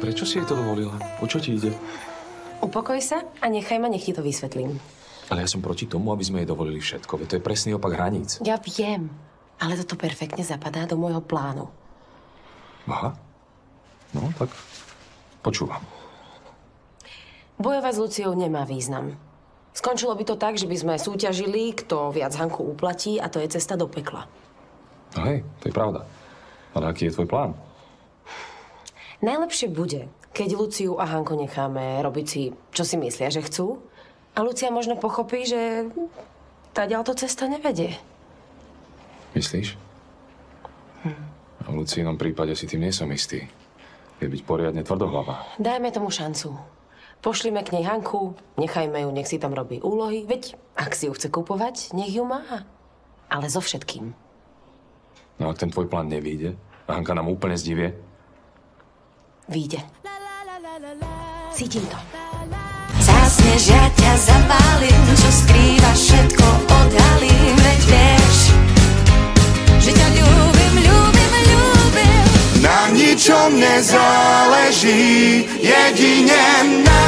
Prečo si jej to dovolila? O čo ti ide? Upokoj sa a nechaj ma, nech ti to vysvetlím. Ale ja som proti tomu, aby sme jej dovolili všetko. Veď to je presný opak hraníc. Ja viem, ale toto perfektne zapadá do môjho plánu. Aha. No, tak počúvam. Bojovať s Luciou nemá význam. Skončilo by to tak, že by sme súťažili, kto viac Hanku uplatí a to je cesta do pekla. No hej, to je pravda. Ale aký je tvoj plán? Najlepšie bude, keď Luciu a Hanku necháme robiť si, čo si myslia, že chcú. A Lucia možno pochopí, že táďalto cesta nevedie. Myslíš? A v Lucínom prípade si tým nie som istý. Je byť poriadne tvrdohlava. Dajme tomu šancu. Pošlime k nej Hanku, nechajme ju, nech si tam robí úlohy. Veď, ak si ju chce kupovať, nech ju má. Ale so všetkým. No ak ten tvoj plán nevyjde a Hanka nám úplne zdivie? Vyjde. Cítim to. Zasneš, ja ťa zapálim, čo skrývaš, všetko odhalím, veď vieš, že ťa ľúbim, ľúbim, ľúbim. Na ničom nezáleží, jedine na